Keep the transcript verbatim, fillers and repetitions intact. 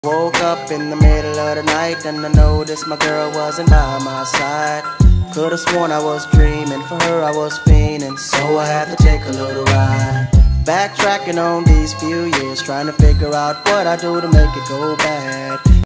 Woke up in the middle of the night and I noticed my girl wasn't by my side. Could've sworn I was dreaming, for her I was fiending, so I had to take a little ride. Backtracking on these few years, trying to figure out what I do to make it go bad.